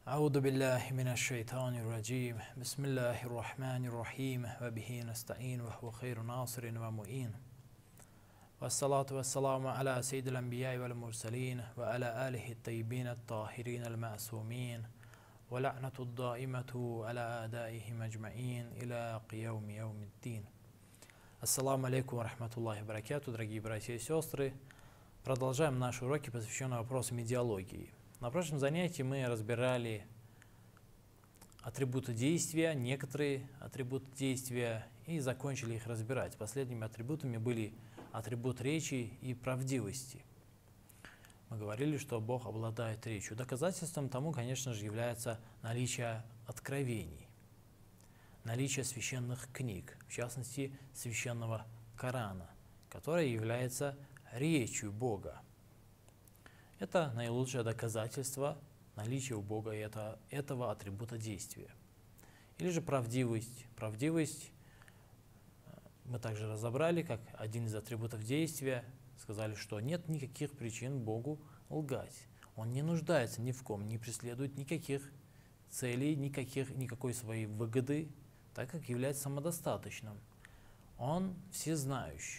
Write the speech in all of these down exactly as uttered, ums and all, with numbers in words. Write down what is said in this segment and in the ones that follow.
أعوذ بالله من الشيطان الرجيم بسم الله الرحمن الرحيم وبه نستعين وهو خير ناصر ومعين والصلاة والسلام على سيد الأنبياء والمرسلين وعلى آله الطيبين الطاهرين المعصومين ولعنة الدائمة على أعدائهم أجمعين إلى قيام يوم الدين. Ассаламу алейкум ва рахматуллахи ва баракату, дорогие братья и сестры. Продолжаем наши уроки, посвященные вопросам идеологии. На прошлом занятии мы разбирали атрибуты действия, некоторые атрибуты действия, и закончили их разбирать. Последними атрибутами были атрибут речи и правдивости. Мы говорили, что Бог обладает речью. Доказательством тому, конечно же, является наличие откровений, наличие священных книг, в частности, священного Корана, которое является речью Бога. Это наилучшее доказательство наличия у Бога это, этого атрибута действия. Или же правдивость. Правдивость мы также разобрали как один из атрибутов действия. Сказали, что нет никаких причин Богу лгать. Он не нуждается ни в ком, не преследует никаких целей, никаких, никакой своей выгоды, так как является самодостаточным. Он всезнающий.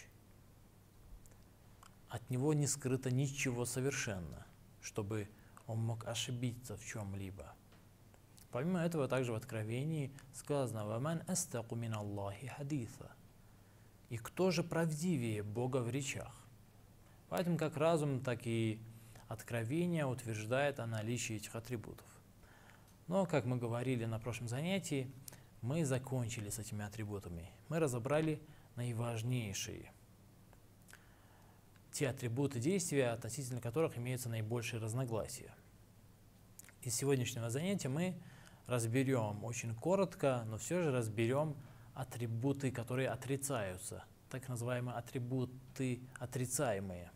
От него не скрыто ничего совершенно, чтобы он мог ошибиться в чем-либо. Помимо этого, также в Откровении сказано «Ваман астаку мин Аллахи хадиса». И кто же правдивее Бога в речах? Поэтому как разум, так и Откровение утверждает о наличии этих атрибутов. Но, как мы говорили на прошлом занятии, мы закончили с этими атрибутами. Мы разобрали наиважнейшие. Те атрибуты действия, относительно которых имеются наибольшие разногласия. Из сегодняшнего занятия мы разберем очень коротко, но все же разберем атрибуты, которые отрицаются, так называемые атрибуты отрицаемые.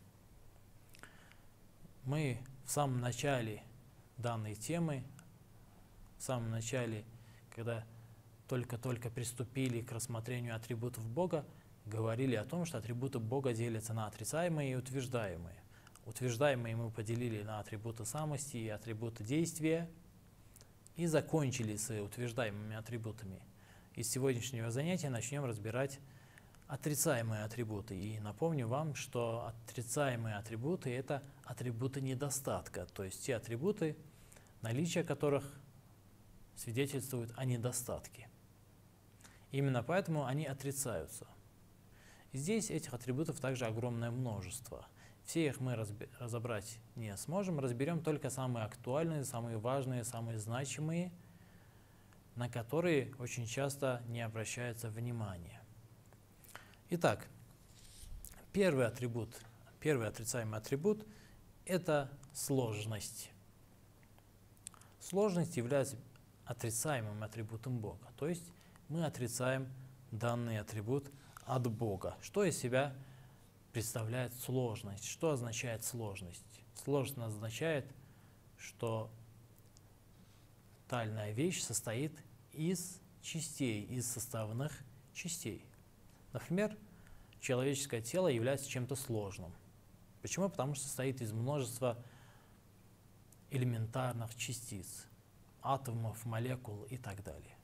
Мы в самом начале данной темы, в самом начале, когда только-только приступили к рассмотрению атрибутов Бога, говорили о том, что атрибуты Бога делятся на отрицаемые и утверждаемые. Утверждаемые мы поделили на атрибуты самости и атрибуты действия и закончили с утверждаемыми атрибутами. Из сегодняшнего занятия начнем разбирать отрицаемые атрибуты. И напомню вам, что отрицаемые атрибуты – это атрибуты недостатка, то есть те атрибуты, наличие которых свидетельствует о недостатке. Именно поэтому они отрицаются. И здесь этих атрибутов также огромное множество. Все их мы разобрать не сможем, разберем только самые актуальные, самые важные, самые значимые, на которые очень часто не обращается внимания. Итак, первый атрибут, первый отрицаемый атрибут – это сложность. Сложность является отрицаемым атрибутом Бога, то есть мы отрицаем данный атрибут от Бога. Что из себя представляет сложность? Что означает сложность? Сложность означает, что тайная вещь состоит из частей, из составных частей. Например, человеческое тело является чем-то сложным. Почему? Потому что состоит из множества элементарных частиц, атомов, молекул и так далее.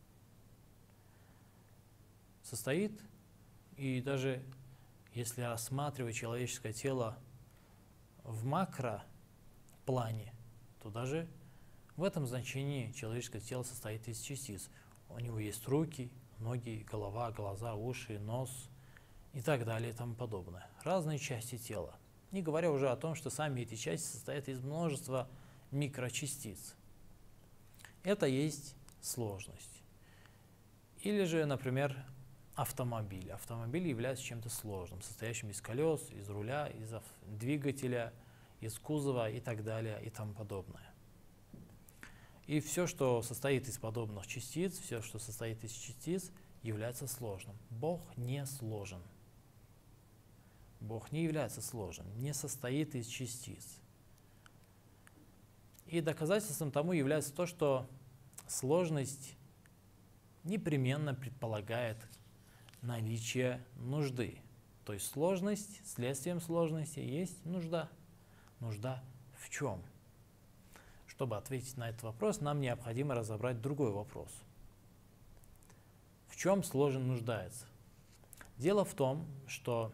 Состоит, и даже если рассматривать человеческое тело в макроплане, то даже в этом значении человеческое тело состоит из частиц. У него есть руки, ноги, голова, глаза, уши, нос и так далее и тому подобное. Разные части тела. Не говоря уже о том, что сами эти части состоят из множества микрочастиц. Это есть сложность. Или же, например, автомобиль. Автомобиль является чем-то сложным, состоящим из колес, из руля, из двигателя, из кузова и так далее и тому подобное. И все, что состоит из подобных частиц, все, что состоит из частиц, является сложным. Бог не сложен. Бог не является сложным, не состоит из частиц. И доказательством тому является то, что сложность непременно предполагает наличие нужды. То есть сложность, следствием сложности есть нужда. Нужда в чем? чтобы ответить на этот вопрос, нам необходимо разобрать другой вопрос. В чем сложен нуждается? Дело в том, что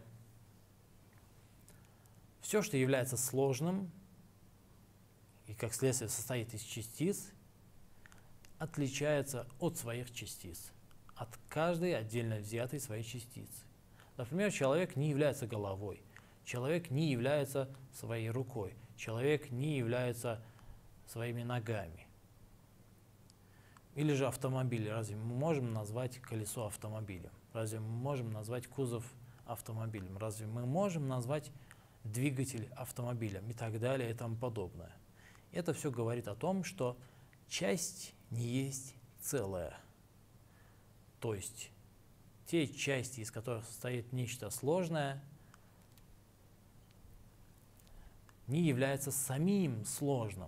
все, что является сложным и как следствие состоит из частиц, отличается от своих частиц, от каждой отдельно взятой своей частицы. Например, человек не является головой, человек не является своей рукой, человек не является своими ногами. Или же автомобиль. Разве мы можем назвать колесо автомобилем? Разве мы можем назвать кузов автомобилем? Разве мы можем назвать двигатель автомобилем? И так далее, и тому подобное. Это все говорит о том, что часть не есть целое. То есть те части, из которых состоит нечто сложное, не являются самим сложным.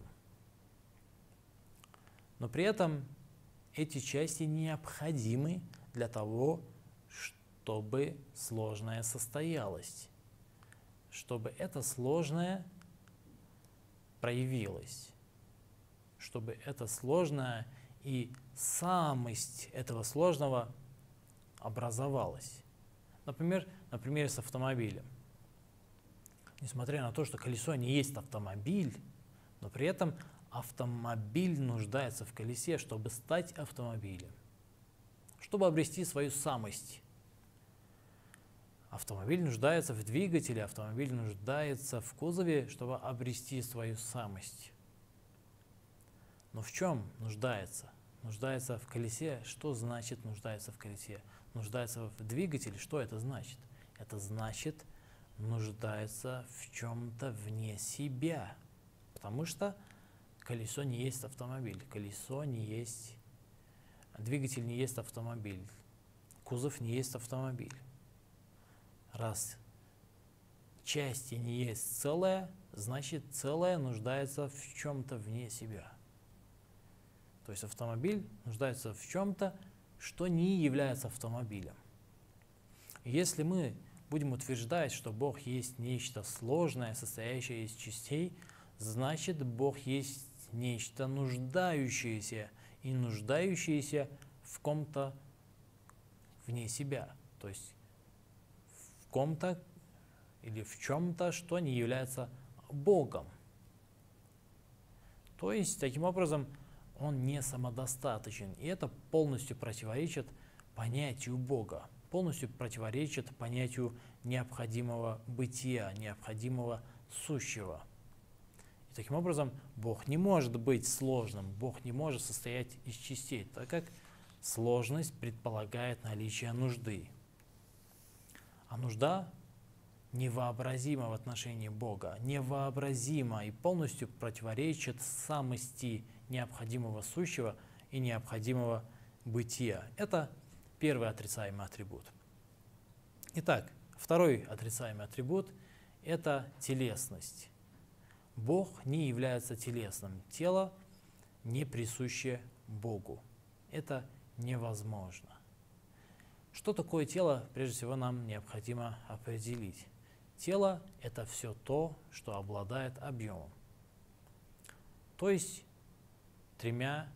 Но при этом эти части необходимы для того, чтобы сложное состоялось, чтобы это сложное проявилось, чтобы это сложное и самость этого сложного образовалась. Например, на примере с автомобилем. Несмотря на то, что колесо не есть автомобиль, но при этом автомобиль нуждается в колесе, чтобы стать автомобилем, чтобы обрести свою самость. Автомобиль нуждается в двигателе, автомобиль нуждается в кузове, чтобы обрести свою самость. Но в чем нуждается? Нуждается в колесе. Что значит нуждается в колесе? Нуждается в двигателе. Что это значит? Это значит нуждается в чем-то вне себя. Потому что колесо не есть автомобиль. Колесо не есть... Двигатель не есть автомобиль. Кузов не есть автомобиль. Раз части не есть целое, значит целое нуждается в чем-то вне себя. То есть автомобиль нуждается в чем-то, что не является автомобилем. Если мы будем утверждать, что Бог есть нечто сложное, состоящее из частей, значит Бог есть нечто нуждающееся и нуждающееся в ком-то вне себя. То есть в ком-то или в чем-то, что не является Богом. То есть, таким образом, он не самодостаточен. И это полностью противоречит понятию Бога, полностью противоречит понятию необходимого бытия, необходимого сущего. И таким образом, Бог не может быть сложным, Бог не может состоять из частей, так как сложность предполагает наличие нужды. А нужда невообразима в отношении Бога, невообразима и полностью противоречит самости необходимого сущего и необходимого бытия. Это первый отрицаемый атрибут. Итак, второй отрицаемый атрибут – это телесность. Бог не является телесным. Тело не присуще Богу. Это невозможно. Что такое тело, прежде всего, нам необходимо определить. Тело – это все то, что обладает объемом. То есть тремя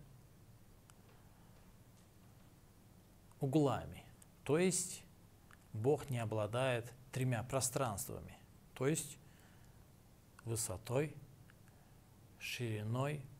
углами. То есть Бог не обладает тремя пространствами. То есть высотой, шириной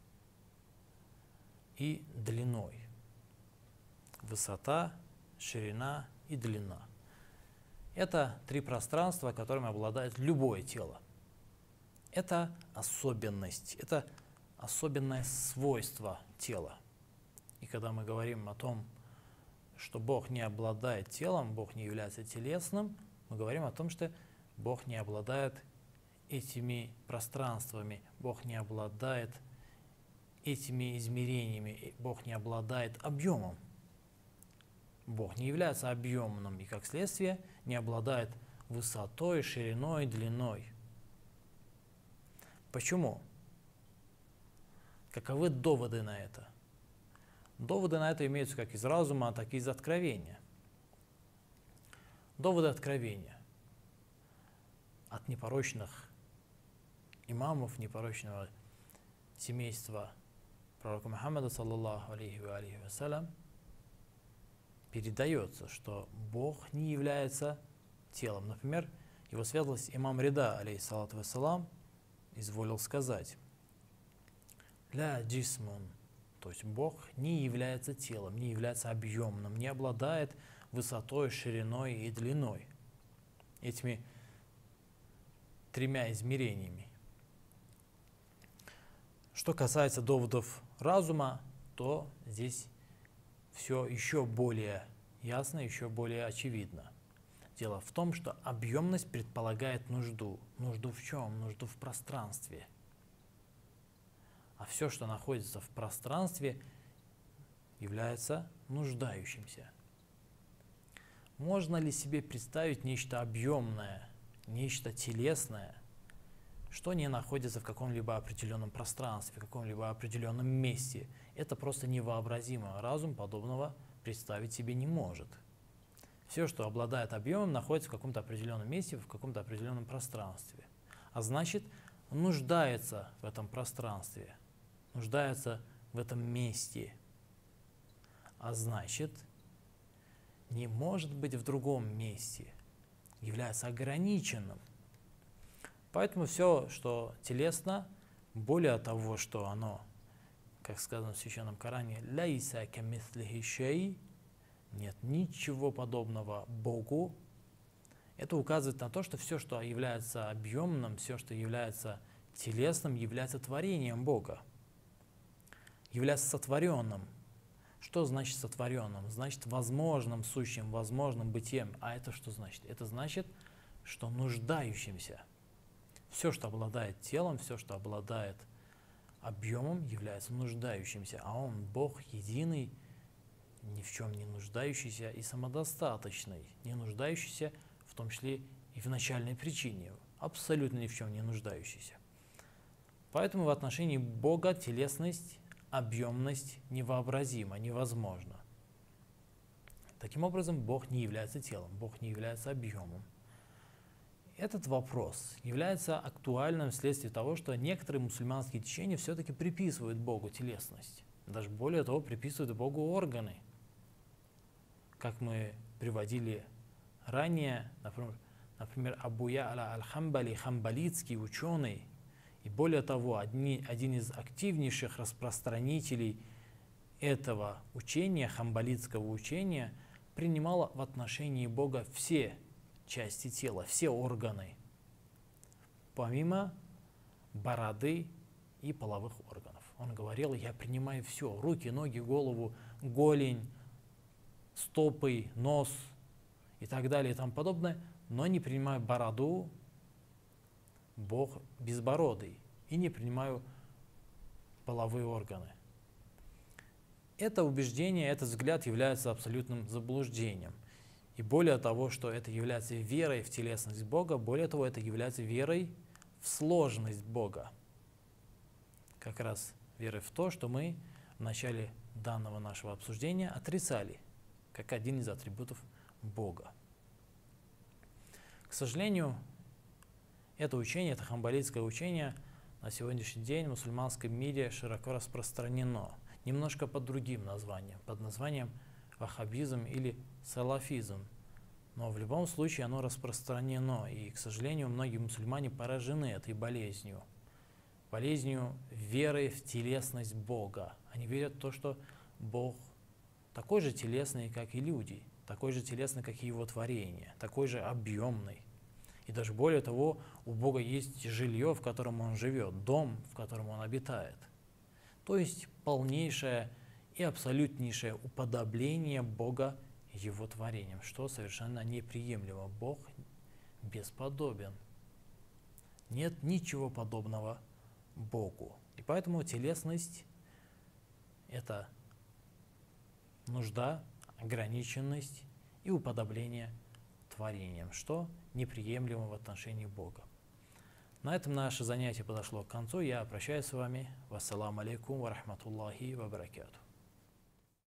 и длиной. Высота, ширина и длина. Это три пространства, которыми обладает любое тело. Это особенность, это особенное свойство тела. И когда мы говорим о том, что Бог не обладает телом, Бог не является телесным, мы говорим о том, что Бог не обладает этими пространствами, Бог не обладает этими измерениями, Бог не обладает объемом. Бог не является объемным и, как следствие, не обладает высотой, шириной, длиной. Почему? Каковы доводы на это? Доводы на это имеются как из разума, так и из откровения. Доводы откровения от непорочных имамов, непорочного семейства пророка Мухаммада, саллаллаху алейхи ва алейхи вассалям, передается, что Бог не является телом. Например, его светлость имам Рида, алейхиссалату вассалам, изволил сказать: «Ля джисмун», то есть Бог не является телом, не является объемным, не обладает высотой, шириной и длиной, этими тремя измерениями. Что касается доводов разума, то здесь все еще более ясно, еще более очевидно. Дело в том, что объемность предполагает нужду. Нужду в чем? Нужду в пространстве. А все, что находится в пространстве, является нуждающимся. Можно ли себе представить нечто объемное, нечто телесное, что не находится в каком-либо определенном пространстве, в каком-либо определенном месте? Это просто невообразимо. Разум подобного представить себе не может. Все, что обладает объемом, находится в каком-то определенном месте, в каком-то определенном пространстве. А значит, нуждается в этом пространстве, нуждается в этом месте. А значит, не может быть в другом месте, является ограниченным. Поэтому все, что телесно, более того, что оно, как сказано в Священном Коране, «Лайса камислихи шей», нет ничего подобного Богу, это указывает на то, что все, что является объемным, все, что является телесным, является творением Бога, является сотворенным. Что значит сотворенным? Значит возможным, сущим, возможным бытием. А это что значит? Это значит, что нуждающимся. Все, что обладает телом, все, что обладает объемом, является нуждающимся. А Он, Бог единый, ни в чем не нуждающийся и самодостаточный, не нуждающийся в том числе и в начальной причине, абсолютно ни в чем не нуждающийся. Поэтому в отношении Бога телесность, объемность невообразима, невозможна. Таким образом, Бог не является телом, Бог не является объемом. Этот вопрос является актуальным вследствие того, что некоторые мусульманские течения все-таки приписывают Богу телесность. Даже более того, приписывают Богу органы. Как мы приводили ранее, например, например Абу Я'ля аль-Хамбали, хамбалитский ученый, и более того, одни, один из активнейших распространителей этого учения, хамбалитского учения, принимал в отношении Бога все части тела, все органы, помимо бороды и половых органов. Он говорил: я принимаю все, руки, ноги, голову, голень, стопы, нос и так далее и тому подобное, но не принимаю бороду, Бог безбородый, и не принимаю половые органы. Это убеждение, этот взгляд является абсолютным заблуждением. И более того, что это является верой в телесность Бога, более того, это является верой в сложность Бога. Как раз верой в то, что мы в начале данного нашего обсуждения отрицали, как один из атрибутов Бога. К сожалению, это учение, это хамбалитское учение на сегодняшний день в мусульманском мире широко распространено, немножко под другим названием, под названием ваххабизм или салафизм. Но в любом случае оно распространено, и, к сожалению, многие мусульмане поражены этой болезнью, болезнью веры в телесность Бога. Они верят в то, что Бог такой же телесный, как и люди, такой же телесный, как и Его творение, такой же объемный. И даже более того, у Бога есть жилье, в котором Он живет, дом, в котором Он обитает. То есть полнейшее и абсолютнейшее уподобление Бога Его творением, что совершенно неприемлемо. Бог бесподобен. Нет ничего подобного Богу. И поэтому телесность – это нужда, ограниченность и уподобление творением, что неприемлемо в отношении Бога. На этом наше занятие подошло к концу. Я прощаюсь с вами. Вассаламу алейкум ва рахматуллахи ва баракатух.